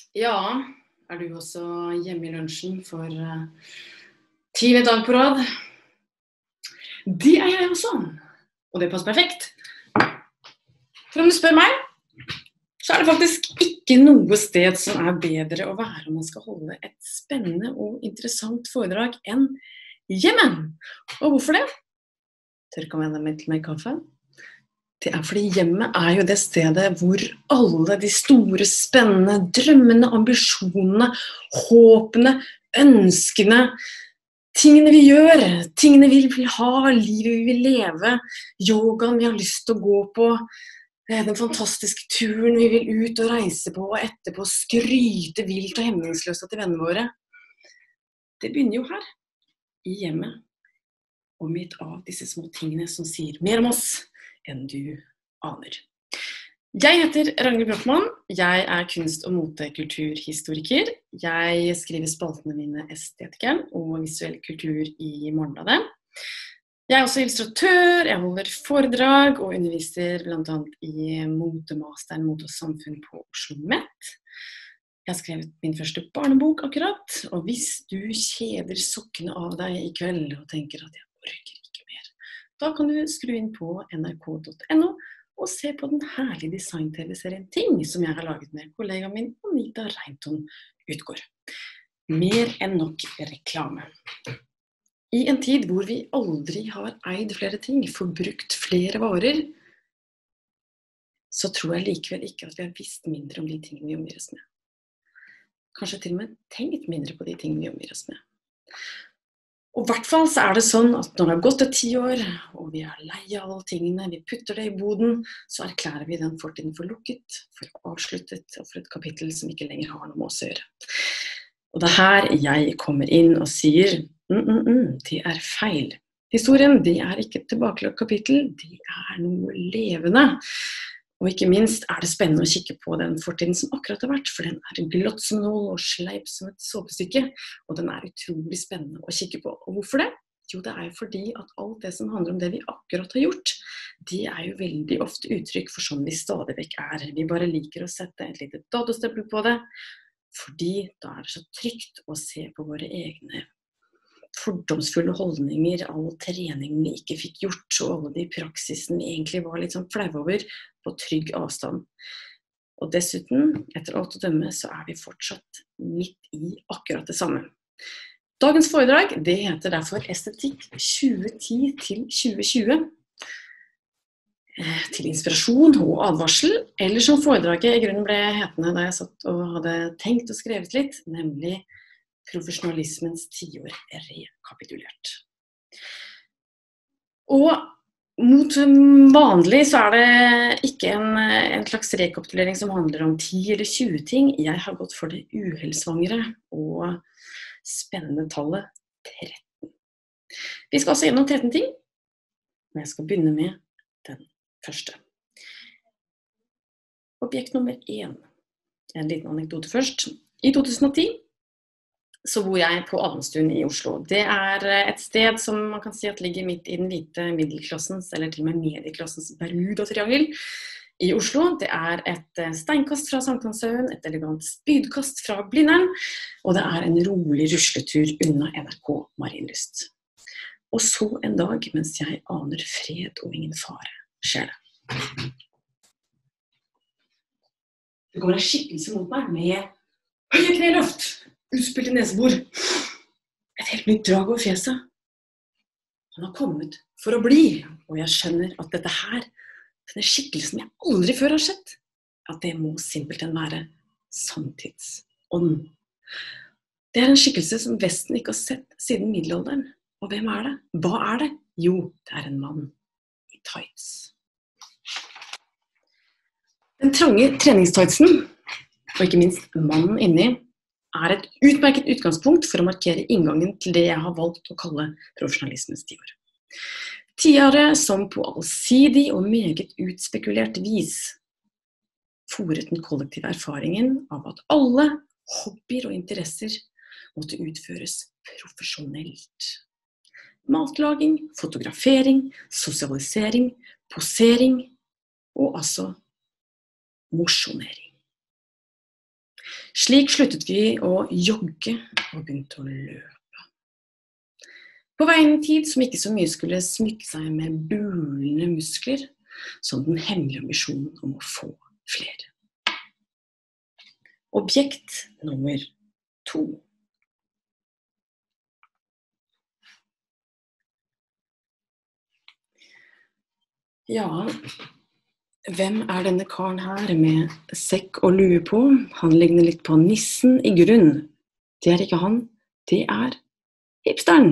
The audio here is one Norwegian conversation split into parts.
Ja, er du også hjemme i lunsjen for 10. dag på rad? Det er jeg også, og det passer perfekt. For om du spør meg, så er det faktisk ikke noe sted som er bedre å være om man skal holde et spennende og interessant foredrag enn hjemme. Og hvorfor det? Tørker meg litt med kaffe. Det er fordi hjemmet er jo det stedet hvor alle de store, spennende drømmene, ambisjonene, håpene, ønskene, tingene vi gjør, tingene vi vil ha, livet vi vil leve, yogaen vi har lyst til å gå på, den fantastiske turen vi vil ut og reise på, og etterpå skryte vilt og hemningsløst til vennene våre. Det begynner jo her, i hjemmet, og midt av disse små tingene som sier mer om oss enn du aner. Jeg heter Ragnhild Brochmann, jeg er kunst- og motekulturhistoriker. Jeg skriver spaltene mine Estetikeren og Visuell kultur i Morgenbladet. Jeg er også illustratør, jeg holder foredrag og underviser blant annet i motemasteren Mote og samfunn på Oslo Met. Jeg har skrevet min første barnebok akkurat, og hvis du kjeder sokkene av deg i kveld og tenker at jeg orker ikke mer, da kan du skru inn på nrk.no og se på den herlige design-tv-serien Ting som jeg har laget med kollegaen min Anita Reinton Utgård. Mer enn nok reklame. I en tid hvor vi aldri har eid flere ting, forbrukt flere varer, så tror jeg likevel ikke at vi har visst mindre om de tingene vi omgir oss med. Kanskje til og med tenkt mindre på de tingene vi omgir oss med. Og i hvert fall så er det sånn at når det har gått 10 år, og vi er lei av alle tingene, vi putter det i boden, så erklærer vi den fortiden for lukket, for avsluttet, og for et kapittel som ikke lenger har noe med oss å gjøre. Og det er her jeg kommer inn og sier, det er feil. Historien, det er ikke et tilbakelagt kapittel, det er noe levende. Og ikke minst er det spennende å kikke på den fortiden som akkurat har vært, for den er glott som nål og sleip som et såpestykke, og den er utrolig spennende å kikke på. Og hvorfor det? Jo, det er jo fordi at alt det som handler om det vi akkurat har gjort, det er jo veldig ofte uttrykk for sånn vi stadig vekk er. Vi bare liker å sette et lite datostempel på det, fordi da er det så trygt å se på våre egne fordomsfulle holdninger, all trening vi ikke fikk gjort, og alle de praksisen vi egentlig var litt sånn flau over, på trygg avstand. Og dessuten, etter alt å dømme, så er vi fortsatt midt i akkurat det samme. Dagens foredrag, det heter derfor Estetikk 2010 til 2020. Til inspirasjon og advarsel, eller som foredraget i grunnen ble hetende da jeg satt og hadde tenkt og skrevet litt, nemlig profesjonalismens 10 år rekapitulert. Og mot vanlig så er det ikke en slags rekapitulering som handler om 10 eller 20 ting. Jeg har gått for det uhellsvangre og spennende tallet 13. Vi skal altså gjennom 13 ting, og jeg skal begynne med den første. Objekt nummer 1. En liten anekdote først. I 2010 så bor jeg på Adamstuen i Oslo. Det er et sted som man kan si at ligger midt i den hvite middelklassens, eller til og med medieklassens Bermuda-triangel i Oslo. Det er et steinkast fra Sankthanshaugen, et elegant spydkast fra Blindern, og det er en rolig rusletur unna NRK Marienlyst. Og så en dag, mens jeg aner fred og ingen fare, skjer det. Det går en skikkelse mot meg med høye kneløft, utspilte nesebor, et helt nytt drag over fjeset. Han har kommet for å bli, og jeg skjønner at dette her, denne skikkelsen jeg aldri før har sett, at det må simpelthen være samtidsånd. Det er en skikkelse som Vesten ikke har sett siden middelalderen. Og hvem er det? Hva er det? Jo, det er en mann i tights. Den trange treningstightsen, og ikke minst mannen inni, er et utmerket utgangspunkt for å markere inngangen til det jeg har valgt å kalle profesjonalismens 10 år. 10-året som på allsidig og meget utspekulert vis fôret den kollektive erfaringen av at alle hobbyer og interesser måtte utføres profesjonelt. Matlaging, fotografering, sosialisering, posering og altså mosjonering. Slik sluttet vi å jogge og begynte å løpe. På veien en tid som ikke så mye skulle smykke seg med bulende muskler, som den hemmelige ambisjonen om å få flere. Objekt nummer 2. Ja, hvem denne karen her med sekk og lue på? Han ligner litt på nissen i grunn. Det ikke han, det hipsteren.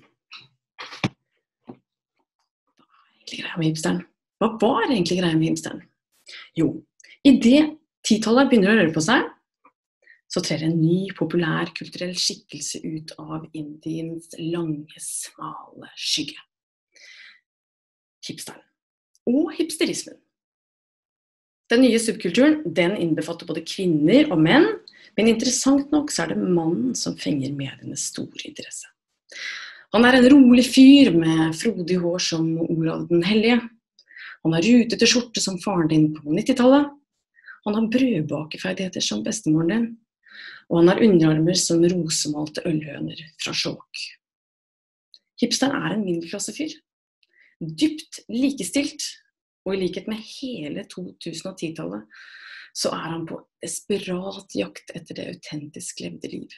Hva var egentlig greia med hipsteren? Jo, i det 10-tallet begynner å røre på seg, så trer en ny populær kulturell skikkelse ut av Indiens lange, smale skygge. Hipsteren og hipsterismen. Den nye subkulturen, den innbefatter både kvinner og menn, men interessant nok så det mannen som fenger medienes store interesse. Han en rolig fyr med frodig hår som Olav den Hellige. Han har rutete skjorte som faren din på 90-tallet. Han har brødbakeferdigheter som bestemoren din. Og han har underarmer som rosemalte ølhøner fra Skjåk. Hipsteren en middelklassefyr. Dypt likestilt, og i likhet med hele 2010-tallet, så han på desperat jakt etter det autentisk levde liv.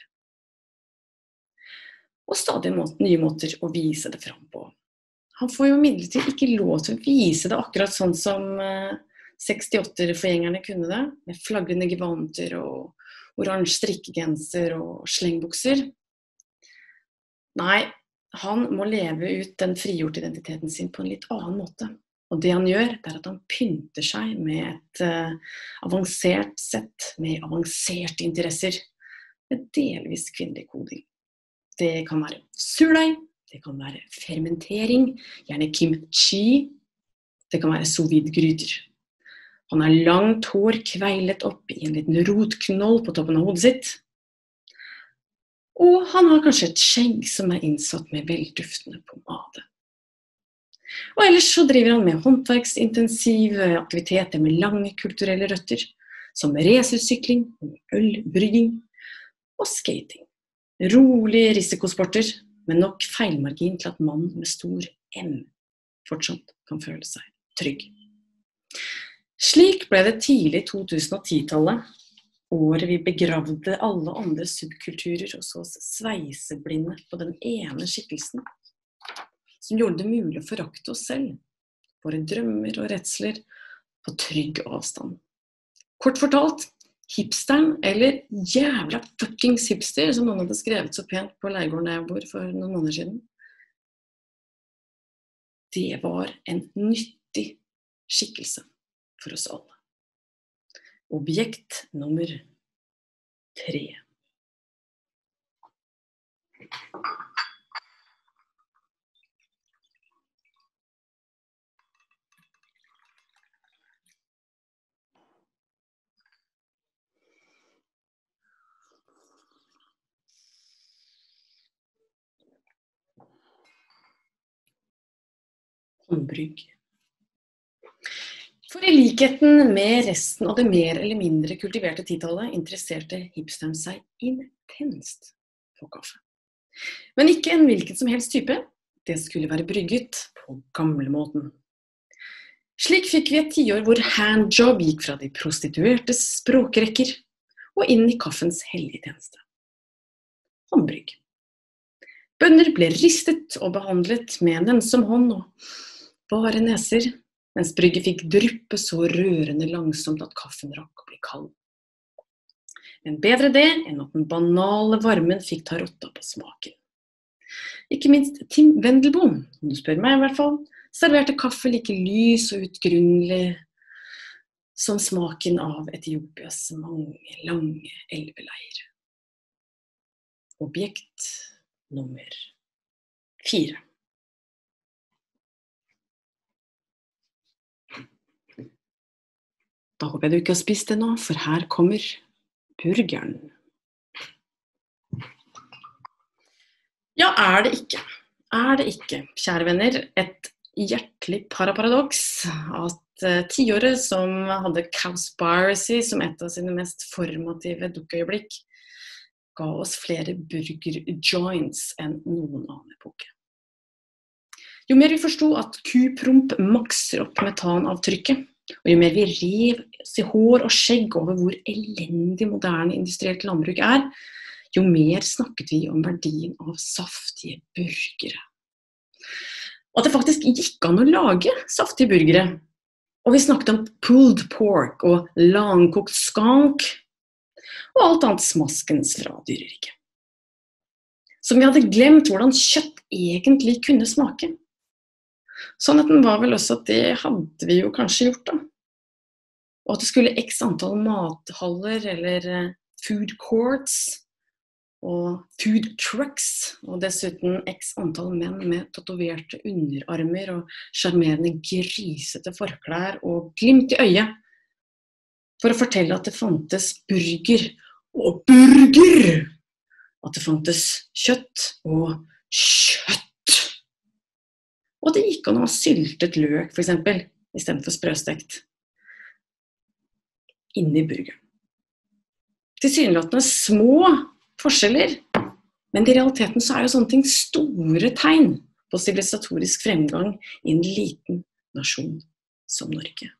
Og stadig nye måter å vise det fram på. Han får jo imidlertid ikke lov til å vise det akkurat sånn som 68-forgjengerne kunne det, med flagrende gevanter og oransje strikkegenser og slengbukser. Nei, han må leve ut den frigjorte identiteten sin på en litt annen måte. Og det han gjør, det at han pynter seg med et avansert sett, med avanserte interesser, med delvis kvinnelig koding. Det kan være surdeig, det kan være fermentering, gjerne kimchi, det kan være sous vide-gryter. Han har langt hår kveilet opp i en liten rotknoll på toppen av hodet sitt. Og han har kanskje et skjegg som innsatt med velduftende pomade. Og ellers så driver han med håndverksintensive aktiviteter med lange kulturelle røtter, som racersykling, ølbrygging og skating. Rolige risikosporter, med nok feilmargin til at mannen med stor M fortsatt kan føle seg trygg. Slik ble det tidlig 2010-tallet, året vi begravde alle andre subkulturer og så oss sveiseblinde på den ene skikkelsen, som gjorde det mulig å forakte oss selv, våre drømmer og redsler, på trygg avstand. Kort fortalt, hipsteren, eller jævla fuckings hipster, som noen hadde skrevet så pent på leirgården der jeg bor for noen måneder siden, det var en nyttig skikkelse for oss alle. Objekt nummer 3. Håndbrygg. For i likheten med resten av det mer eller mindre kultiverte 10-tallet interesserte hipsteren seg intenst på kaffe. Men ikke en hvilken som helst type, det skulle være brygget på gamlemåten. Slik fikk vi et 10 år hvor handjob gikk fra de prostituertes språkrekker og inn i kaffens hellige tjeneste. Håndbrygg. Bønner ble ristet og behandlet med en nennsom hånd og bare neser, mens brygget fikk dryppe så rørende langsomt at kaffen rakk å bli kald. Men bedre det enn at den banale varmen fikk ta rotta på smaken. Ikke minst Tim Wendelboe, om du spør meg i hvert fall, serverte kaffe like lys og utgrunnelig som smaken av Etiopias mange lange elveleier. Objekt nummer 4. Da håper jeg du ikke har spist det nå, for her kommer burgeren. Ja, det ikke, kjære venner, et hjertelig paradoks at tiåret som hadde Cowspiracy som et av sine mest formative dukkeøyeblikk, ga oss flere burger-joints enn noen annen epoke. Jo mer vi forstod at kuprump makser opp metanavtrykket, og jo mer vi rev oss i hår og skjegg over hvor elendig moderne industrielt landbruk jo mer snakket vi om verdien av saftige burgere. Og at det faktisk gikk an å lage saftige burgere. Og vi snakket om pulled pork og langkokt skank, og alt annet smaskens fra dyreriket. Som vi hadde glemt hvordan kjøtt egentlig kunne smake. Sannheten var vel også at det hadde vi jo kanskje gjort da. Og at det skulle x antall mathaller eller food courts og food trucks, og dessuten x antall menn med tatoverte underarmer og charmerende grisete forklær og glimt i øyet, for å fortelle at det fantes burger og burger, at det fantes kjøtt og kjøtt, og at det gikk an å ha syltet løk, for eksempel, i stedet for sprøstekt, inni burgeren. Tilsynelatende små forskjeller, men i realiteten så jo sånne ting store tegn på sivilisatorisk fremgang i en liten nasjon som Norge.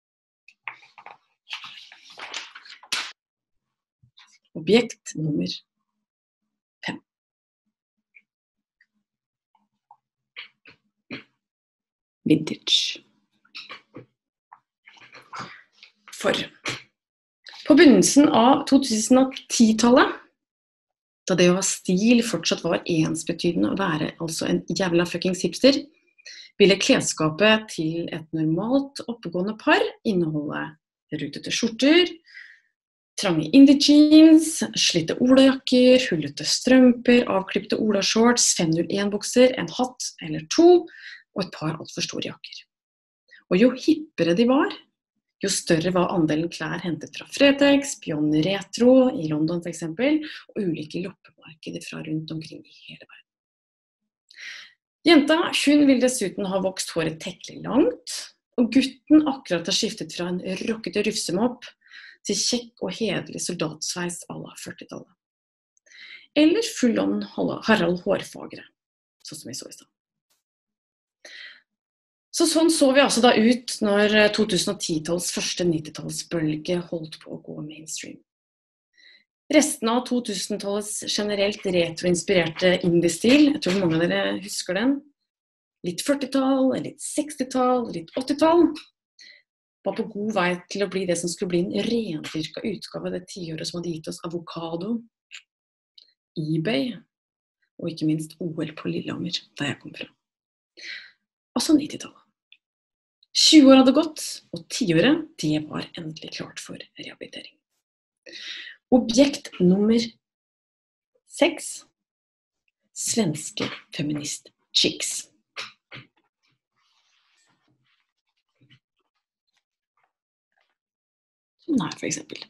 Objekt nummer 5. Vintage. For på begynnelsen av 2010-tallet, da det å ha stil fortsatt var ensbetydende å være altså en jævla fuckings hipster, ville klesskapet til et normalt oppegående par inneholde rutete skjorter, trange indie jeans, slitte olajakker, hullete strømper, avklippte olashorts, 501-bukser, en hatt eller 2, og et par alt for store jakker. Og jo hippere de var, jo større var andelen klær hentet fra Fretex, Beyond Retro i London for eksempel, og ulike loppemarkeder fra rundt omkring i hele verden. Jenta, hun vil dessuten ha vokst håret tekkelig langt, og gutten akkurat har skiftet fra en rockete rufsemopp til kjekk og hedelig soldatsveis à la 40-tallet. Eller full-on Harald Hårfagre, sånn som vi så i stedet. Så sånn så vi altså da ut når 2010-talls første 90-tallsbølge holdt på å gå mainstream. Resten av 2000-tallets generelt retroinspirerte indie-stil, jeg tror mange av dere husker den, litt 40-tall, litt 60-tall, litt 80-tall, var på god vei til å bli det som skulle bli en rendyrket utgave av det tiåret som hadde gitt oss avokado, eBay, og ikke minst OL på Lillehammer, der jeg kom fra. Altså 90-tallet. 20 år hadde gått, og 10-året, det var endelig klart for rehabilitering. Objekt nummer 6. Svenske feminist-chicks. Sånn her for eksempel.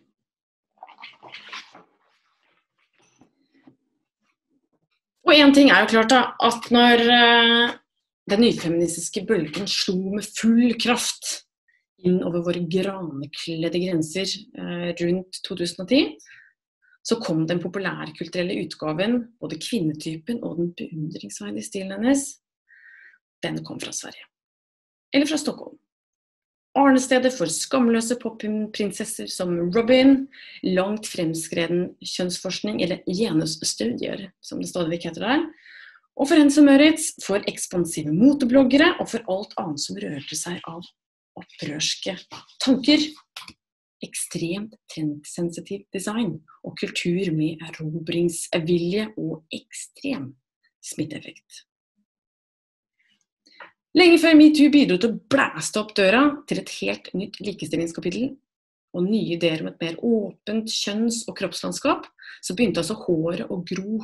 Og en ting jo klart da, at når den nyfeministiske bølgen slo med full kraft inn over våre granekledde grenser rundt 2010, så kom den populærkulturelle utgaven, både kvinnetypen og den beundringsverdige stilen hennes, den kom fra Sverige. Eller fra Stockholm. Arnestedet for skamløse popprinsesser som Robin, langt fremskreden kjønnsforskning, eller genusstudier, som det stadig heter der, og for Hense Møritz, for ekspansive motebloggere, og for alt annet som rørte seg av opprørske tanker, ekstremt trendsensitiv design, og kultur med erobringsvilje og ekstrem smitteeffekt. Lenge før MeToo bidro til å blæste opp døra til et helt nytt likestillingskapittel, og nye ideer om et mer åpent kjønns- og kroppslandskap, så begynte altså håret å gro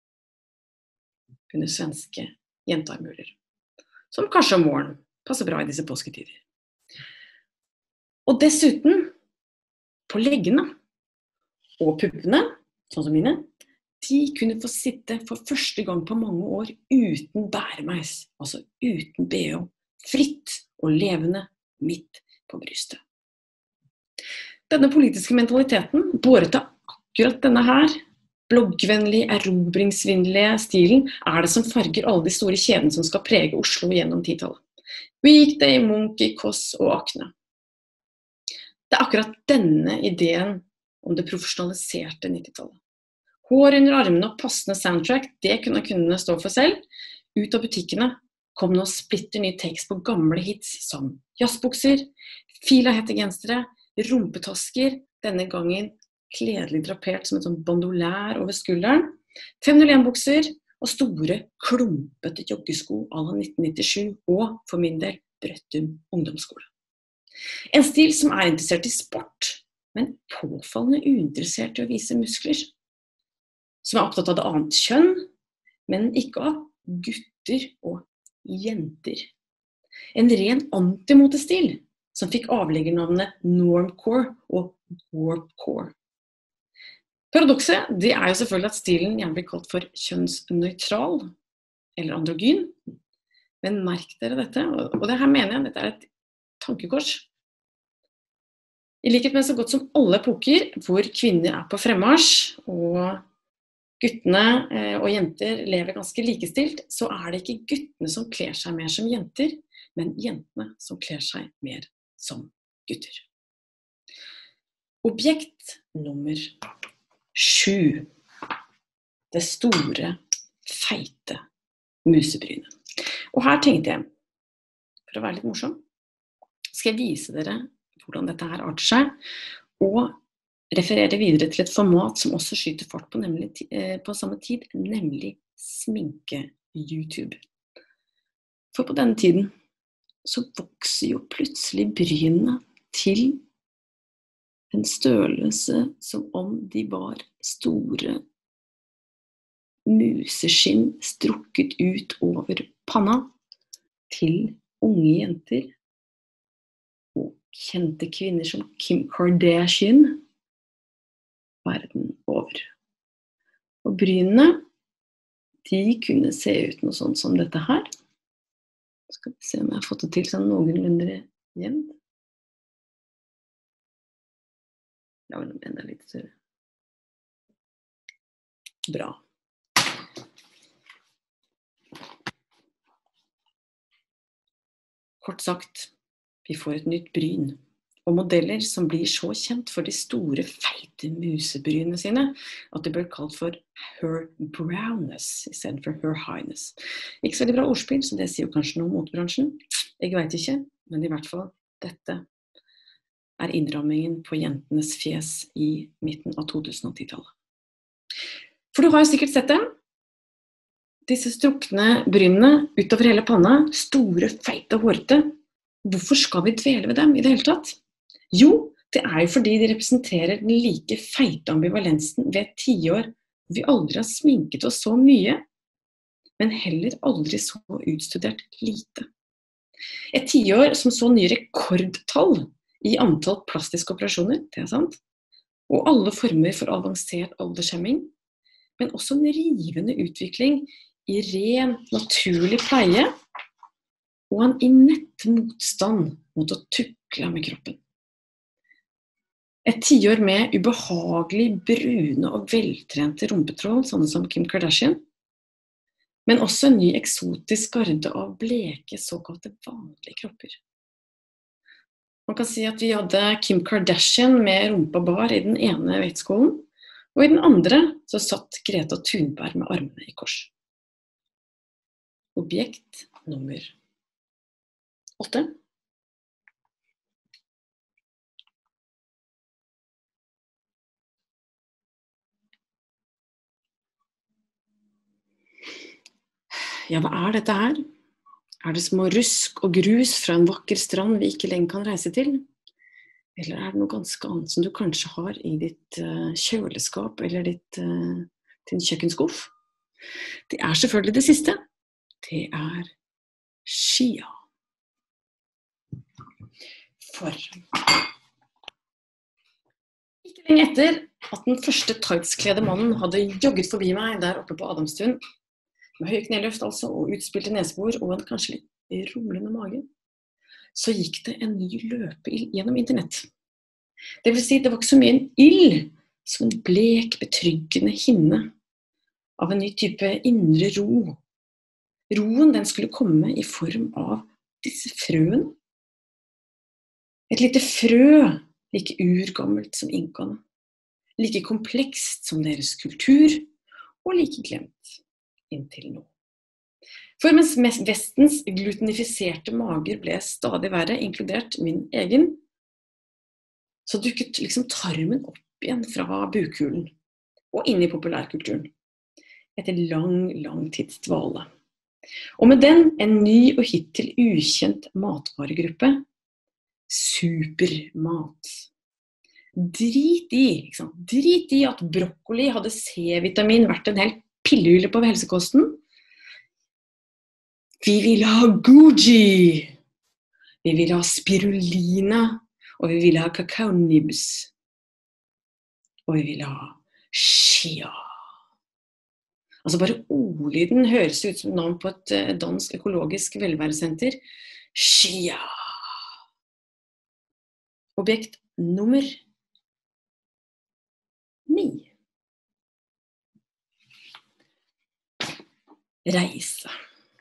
under svenske jentearmhuler, som kanskje om morgenen passer bra i disse påsketider. Og dessuten, på leggene og puppene, sånn som mine, de kunne få sitte for første gang på mange år uten bæremeis, altså uten BH, fritt og levende midt på brystet. Denne politiske mentaliteten, båret av akkurat denne her, bloggvennlige, erobringsvinnelige stilen, det som farger alle de store kjedene som skal prege Oslo gjennom 10-tallet. Weekday, Munch, Koss og Akne. Det akkurat denne ideen om det profesjonaliserte 90-tallet. Hår under armene og passende soundtrack, det kunne kundene stå for selv. Ut av butikkene kom nå splitter ny tekst på gamle hits som jazzbukser, fila hettegensere, rumpetasker, denne gangen kledelig drapert som et sånn bandolær over skulderen, 501-bukser og store, klumpete joggesko à la 1997 og, for min del, Brøttum ungdomsskole. En stil som interessert i sport, men påfallende uinteressert i å vise muskler. Som opptatt av det annet kjønn, men ikke av gutter og jenter. En ren antimotestil som fikk avleggernavnet normcore og warpcore. Paradokset, det jo selvfølgelig at stilen gjerne blir kalt for kjønnsnøytral, eller androgyn. Men merk dere dette, og det her mener jeg, dette et tankekors. I likhet med så godt som alle epoker hvor kvinner på fremmarsj, og guttene og jenter lever ganske likestilt, så det ikke guttene som kler seg mer som jenter, men jentene som kler seg mer som gutter. Objekt nummer 7. Det store, feite musebrynet. Og her tenkte jeg, for å være litt morsom, skal jeg vise dere hvordan dette her arter seg, og referere videre til et format som også skyter fart på samme tid, nemlig sminke-YouTube. For på denne tiden så vokser jo plutselig brynene til en størrelse som om de var store museskinn strukket ut over panna til unge jenter og kjente kvinner som Kim Kardashian verden over. Og brynene, de kunne se ut noe sånt som dette her. Skal vi se om jeg har fått det til sånn noenlunde jevnt. Lager den enda litt større. Bra. Kort sagt, vi får et nytt bryn, og modeller som blir så kjent for de store, feite musebrynene sine, at det blir kalt for her brownness, i stedet for her highness. Ikke så veldig bra ordspill, så det sier jo kanskje noe om motebransjen. Jeg vet ikke, men i hvert fall, dette innrammingen på jentenes fjes i midten av 2010-tallet. For du har jo sikkert sett det. Disse strukne brynene utover hele panna, store, feite og hårete. Hvorfor skal vi dvele ved dem i det hele tatt? Jo, det jo fordi de representerer den like feite ambivalensen ved et tiår hvor vi aldri har sminket oss så mye, men heller aldri så utstudert lite. Et tiår som så nye rekordtall i antall plastiske operasjoner, det sant, og alle former for avansert aldershemming, men også en rivende utvikling i ren, naturlig pleie, og en innett motstand mot å tukle med kroppen. Et tiår med ubehagelig brune og veltrente rumpetroll, sånne som Kim Kardashian, men også en ny eksotisk garde av bleke, såkalte vanlige kropper. Man kan si at vi hadde Kim Kardashian med rumpa bar i den ene vektskålen, og i den andre så satt Greta Thunberg med armene i kors. Objekt nummer 8. Ja, hva dette her? Det små rusk og grus fra en vakker strand vi ikke lenger kan reise til? Eller det noe ganske annet som du kanskje har i ditt kjøleskap eller din kjøkkenskuff? Det selvfølgelig det siste. Det skia. For ikke lenge etter at den første tightskledde mannen hadde jogget forbi meg der oppe på Adamstuen, med høy kneløft altså, og utspilte nesebor, og en kanskje litt rumlende mage, så gikk det en ny løpeild gjennom internett. Det vil si, det var ikke så mye en ild, som en blek, betryggende hinne av en ny type indre ro. Roen, den skulle komme i form av disse frøene. Et lite frø, like urgammelt som inkaene, like komplekst som deres kultur, og like glemt inntil nå. For mens vestens glutenifiserte mager ble stadig verre, inkludert min egen, så dukket liksom tarmen opp igjen fra bukhulen og inn i populærkulturen, etter lang tids dvale. Og med den en ny og hittil ukjent matvaregruppe, supermat. Drit i at brokkoli hadde C-vitamin vært en hel pillehylle på helsekosten. Vi vil ha Gucci, vi vil ha spirulina, og vi vil ha kakaonibs, og vi vil ha chia. Altså bare ordlyden høres ut som navn på et dansk økologisk velværesenter. Chia. Objekt nummer 9. Reise.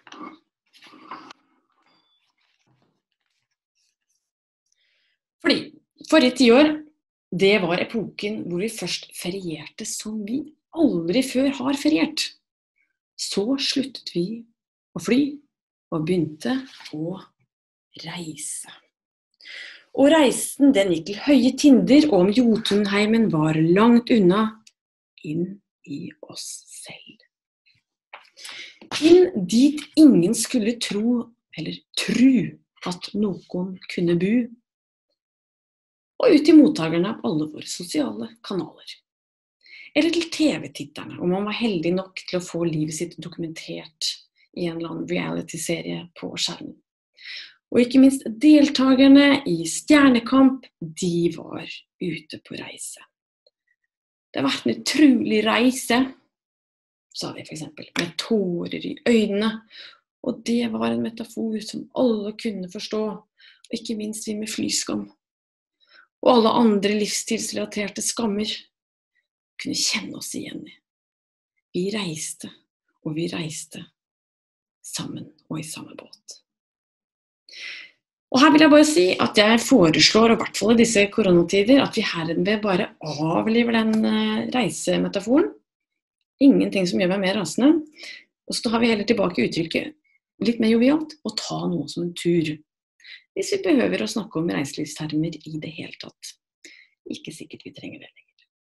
Fordi forrige 10 år, det var epoken hvor vi først ferierte som vi aldri før har feriert. Så sluttet vi å fly og begynte å reise. Og reisen den gikk til høye tinder, og om Jotunheimen var langt unna, inn i oss selv. Inn dit ingen skulle tro, eller tru, at noen kunne bo, og ut til mottagerne av alle våre sosiale kanaler. Eller til TV-titterne, om man var heldig nok til å få livet sitt dokumentert i en eller annen reality-serie på skjermen. Og ikke minst deltagerne i Stjernekamp, de var ute på reise. Det har vært en utrolig reise, sa de for eksempel, med tårer i øynene. Og det var en metafor som alle kunne forstå, og ikke minst vi med flyskam. Og alle andre livsstilsrelaterte skammer kunne kjenne oss igjen i. Vi reiste, og vi reiste sammen og i samme båt. Og her vil jeg bare si at jeg foreslår, og i hvert fall i disse koronatider, at vi herved bare avliver den reisemetaforen. Ingenting som gjør meg mer rasende. Og så har vi heller tilbake uttrykket litt mer jovialt, og ta noe som en tur. Hvis vi behøver å snakke om reiselivstermer i det hele tatt. Ikke sikkert vi trenger det lenger.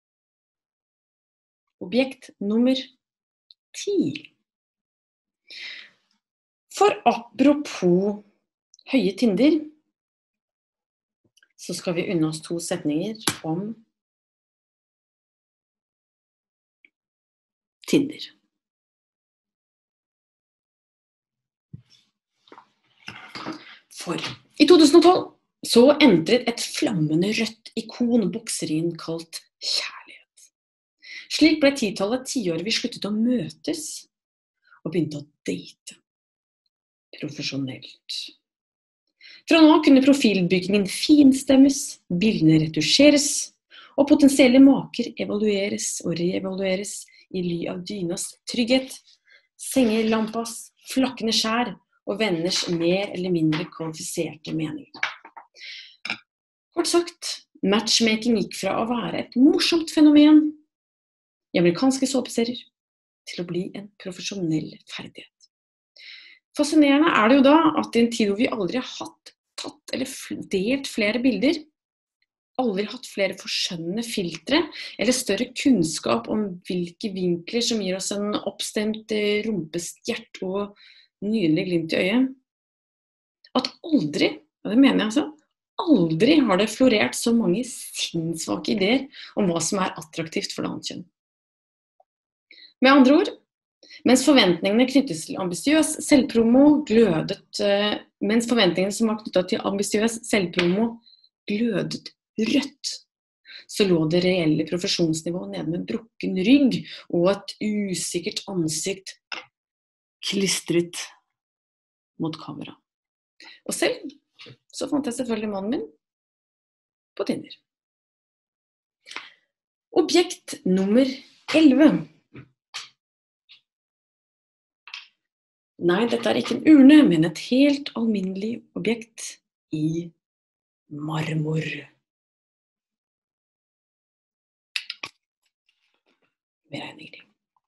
Objekt nummer 10. For apropos høye tinder, så skal vi unne oss 2 setninger om Tinder. For i 2012 så entret et flammende rødt ikon bokserien kalt kjærlighet. Slik ble 10-tallet tiåret vi sluttet å møtes og begynte å date profesjonelt. Fra nå kunne profilbyggingen finstemmes, bildene retusjeres, og potensielle maker evalueres og reevalueres i ly av dynas trygghet, sengelampas, flakkende skjær og venners mer eller mindre kvalifiserte meninger. Kort sagt, matchmaking gikk fra å være et morsomt fenomen i amerikanske såpeserier til å bli en profesjonell ferdighet. Fascinerende er det jo da at i en tid hvor vi aldri har tatt eller delt flere bilder, aldri hatt flere forskjønnende filtre, eller større kunnskap om hvilke vinkler som gir oss en oppstemt rumpestjert og nydelig glimt i øyet, at aldri, og det mener jeg altså, aldri har det florert så mange sinnssvake ideer om hva som er attraktivt for det annet kjønn. Med andre ord, mens forventningene knyttes til ambisiøs selvpromo mens forventningene som var knyttet til ambisiøs selvpromo glødet rødt, så lå det reelle profesjonsnivået nede med brukken rygg og et usikkert ansikt klistret mot kamera. Og selv så fant jeg selvfølgelig mannen min på Tinder. Objekt nummer 11. Nei, dette er ikke en urne, men et helt alminnelig objekt i marmor. Beregninger.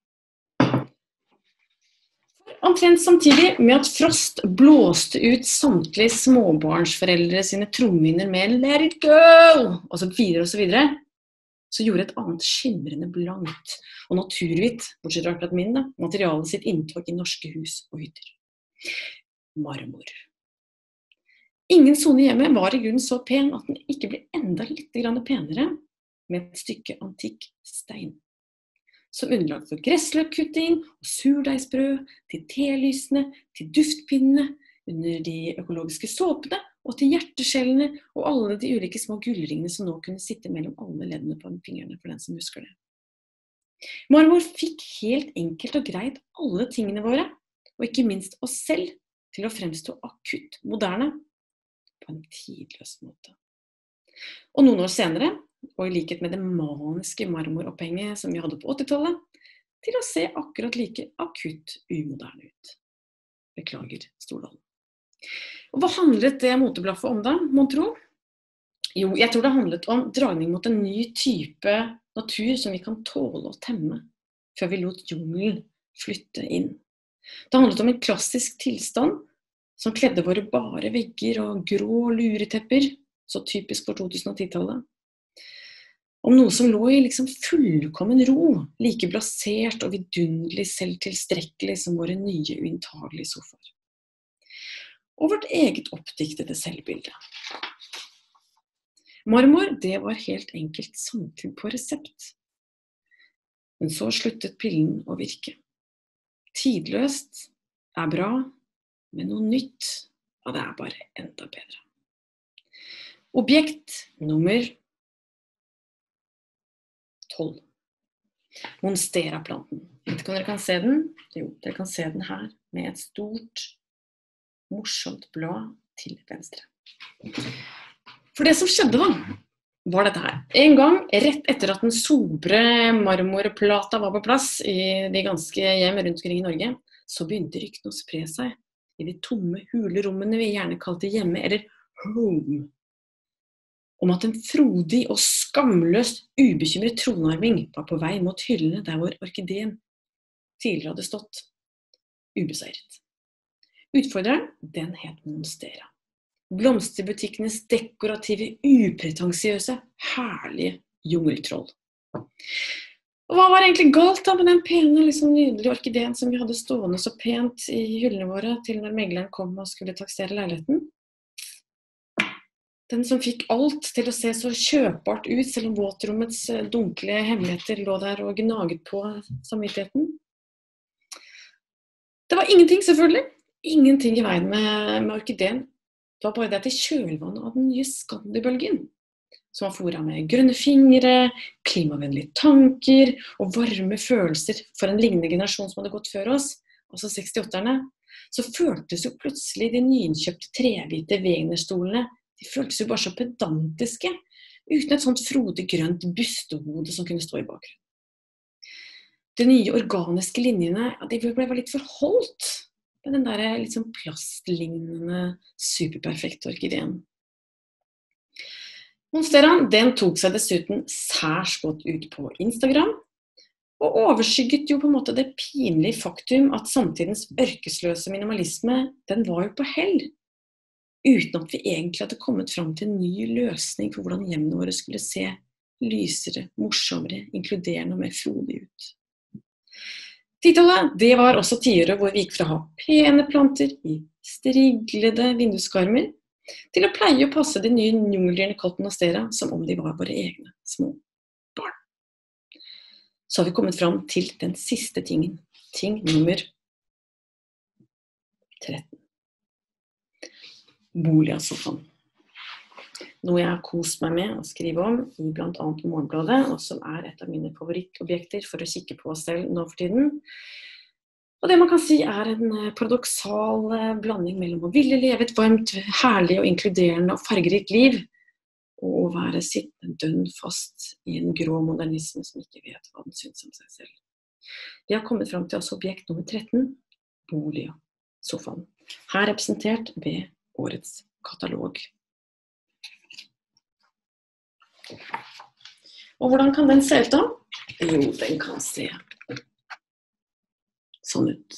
Omtrent samtidig med at Frost blåste ut samtlige småbarnsforeldre sine trommehinner med «Let it go!» og så videre, så gjorde et annet skimrende blankt og naturhvitt, bortsett fra akkurat min, materialet sitt inntog i norske hus og hytter. Marmor. Ingen sone hjemme var i grunnen så pen at den ikke ble enda litt penere med et stykke antikk stein. Som underlag for gressløkkutting og surdeigsbrød, til telysene, til duftpinnene, under de økologiske såpene og til hjerteskjellene og alle de ulike små gullringene som nå kunne sitte mellom alle leddene på fingrene for den som husker det. Marmor fikk helt enkelt og greit alle tingene våre, og ikke minst oss selv, til å fremstå akutt moderne på en tidløs måte. Og noen år senere, og i likhet med det maniske marmoropphenget som vi hadde på 80-tallet, til å se akkurat like akutt umoderne ut. Beklager, Stordalen. Og hva handlet det moteblaffet om da, mon tro? Jo, jeg tror det handlet om dragning mot en ny type natur som vi kan tåle å temme, før vi lot jungelen flytte inn. Det handlet om en klassisk tilstand som kledde våre bare vegger og grå luretepper, så typisk for 2010-tallet. Om noe som lå i liksom fullkommen ro, like blasert og vidunderlig selvtilstrekkelig som våre nye uinntagelige sofaer. Og vårt eget oppdiktede selvbilde. Marmor, det var helt enkelt samtid på resept. Men så sluttet pillen å virke. Tidløst er bra, men noe nytt, det er bare enda bedre. Objekt nummer 12. Monstera-planten. Vet ikke om dere kan se den? Jo, dere kan se den her, med et stort, morsomt blad til venstre. For det som skjedde da, var dette her. En gang, rett etter at den sobre marmorplata var på plass i de ganske hjem rundt omkring i Norge, så begynte ryktene å spre seg i de tomme hulerommene vi gjerne kalte hjemme, eller home. Om at en frodig og skamløst ubekymret tronarving var på vei mot hyllene der hvor orkideen tidligere hadde stått, ubeseiret. Utfordreren, den het Monstera. Blomsterbutikkenes dekorative, upretensiøse, herlige jungeltroll. Og hva var egentlig galt da med den pene, nydelige orkideen som vi hadde stående så pent i hyllene våre til når megleren kom og skulle taksere leiligheten? Den som fikk alt til å se så kjøpbart ut, selv om våtrommets dunkle hemmeligheter lå der og gnaget på samvittigheten. Det var ingenting, selvfølgelig. Ingenting i veien med orkideen. Det var bare det at i kjølvannet av den nye Skandibølgen, som var foret med grønne fingre, klimavennlige tanker og varme følelser for en lignende generasjon som hadde gått før oss, altså 68-erne, så føltes jo plutselig de nyinnkjøpte trehvite Wegener-stolene. De føltes jo bare så pedantiske, uten et sånt frodig grønt bustehode som kunne stå i bakgrunnen. De nye organiske linjene, de ble litt forholdt med den der litt sånn plastlignende, superperfekte orkideen. Monsteraen, den tok seg dessuten særs godt ut på Instagram, og overskygget jo på en måte det pinlige faktum at samtidens ørkesløse minimalisme, den var jo på hell, uten at vi egentlig hadde kommet fram til en ny løsning for hvordan hjemmene våre skulle se lysere, morsommere, inkluderende og mer frodig ut. 10-tallet, det var også tiåret hvor vi gikk fra å ha pene planter i striglede vinduskarmer til å pleie og passe de nye jungeldyrene Cotton og Stera som om de var våre egne små barn. Så har vi kommet fram til den siste tingen. Ting nummer 13. Boligsofaen. Noe jeg har kost meg med å skrive om i blant annet Morgenbladet, og som er et av mine favorittobjekter for å kikke på oss selv nå for tiden. Og det man kan si en paradoksal blanding mellom å ville leve et varmt, herlig og inkluderende og fargerikt liv, og å være sittende dønn fast i en grå modernisme som ikke vet hva den synes om seg selv. Vi har kommet frem til objekt nummer 13, bolig, sofaen. Her representert ved årets katalog. Og hvordan kan den se ut da? Jo, den kan se sånn ut.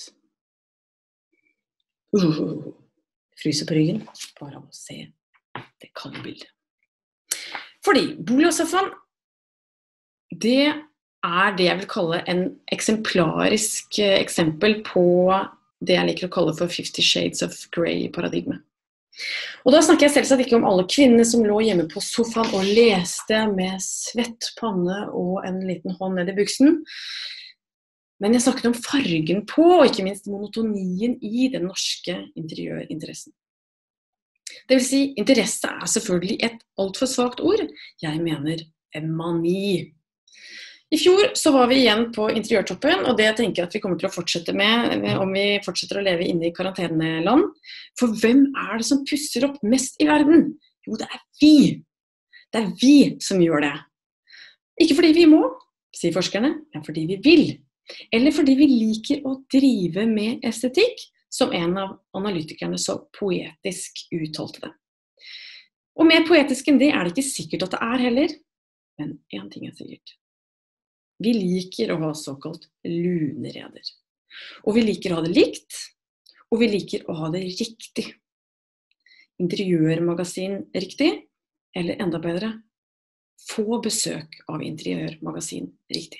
Fryser på ryggen, bare å se det kalde bildet. Fordi bolig og sofaen, det det jeg vil kalle en eksemplarisk eksempel på det jeg liker å kalle for 50 Shades of Grey-paradigmet. Og da snakker jeg selvsagt ikke om alle kvinner som lå hjemme på sofaen og leste med svett panne og en liten hånd ned i buksen. Men jeg snakket om fargen på, og ikke minst monotonien i den norske interiørinteressen. Det vil si, interesse selvfølgelig et alt for svagt ord. Jeg mener en mani. I fjor så var vi igjen på interiørtoppen, og det tenker jeg at vi kommer til å fortsette med om vi fortsetter å leve inne i karanteneland. For hvem det som pusser opp mest i verden? Jo, det vi. Det vi som gjør det. Ikke fordi vi må, sier forskerne, men fordi vi vil. Eller fordi vi liker å drive med estetikk, som en av analytikerne så poetisk uttalte det. Og mer poetisk enn det det ikke sikkert at det heller, men en ting sikkert. Vi liker å ha såkalt lunereder. Og vi liker å ha det likt, og vi liker å ha det riktig. Interiørmagasin riktig, eller enda bedre, få besøk av interiørmagasin riktig.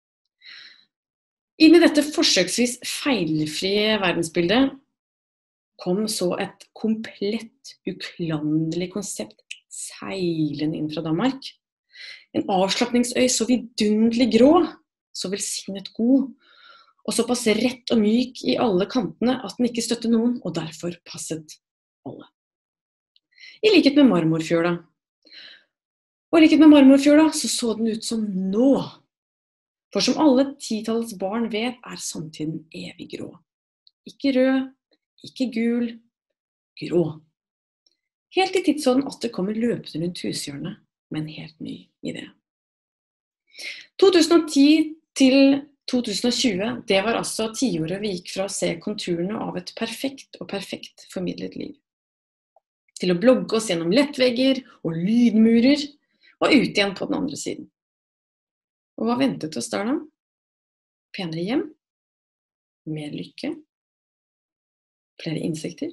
Inn i dette forsøksvis feilfrie verdensbildet kom så et komplett uklanderlig konsept seilende inn fra Danmark. En avslapningsøy så vidunderlig grå, så velsignet god, og såpass rett og myk i alle kantene at den ikke støtte noen, og derfor passet alle. I likhet med Marmorfjøla. Og i likhet med Marmorfjøla så den ut som nå. For som alle 10-tallets barn vet, samtiden evig grå. Ikke rød, ikke gul, grå. Helt i tidsånden at det kommer løpende rundt hushjørnet, med en helt ny idé. 2010 til 2020, det var altså 10-året vi gikk fra å se konturene av et perfekt og perfekt formidlet liv. Til å blogge oss gjennom lettvegger og lydmurer, og ut igjen på den andre siden. Og hva ventet oss der da? Penere hjem? Mer lykke? Flere innsikter?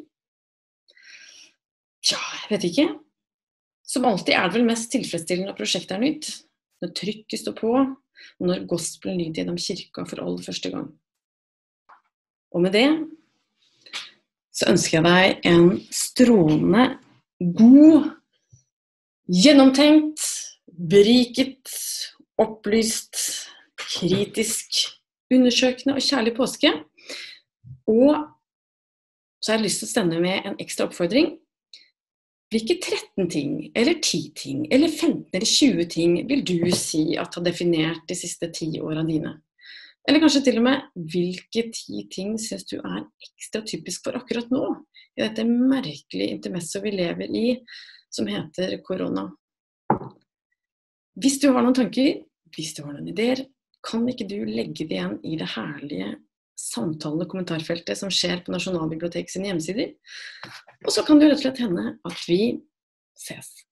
Tja, jeg vet ikke. Som alltid det vel mest tilfredsstillende når prosjektet nytt, når trykket står på, og når gospelen lyder gjennom kirka for aller første gang. Og med det så ønsker jeg deg en strålende, god, gjennomtenkt, beriket, opplyst, kritisk, undersøkende og kjærlig påske. Og så har jeg lyst til å stende med en ekstra oppfordring. Hvilke 13 ting, eller 10 ting, eller 15 eller 20 ting vil du si at har definert de siste 10 årene dine? Eller kanskje til og med, hvilke 10 ting synes du ekstra typisk for akkurat nå, i dette merkelige intermezzo vi lever i, som heter korona? Hvis du har noen tanker, hvis du har noen ideer, kan ikke du legge det igjen i det herlige samtalende kommentarfeltet som skjer på Nasjonalbiblioteket sine hjemmesider. Og så kan det rett og slett hende at vi ses.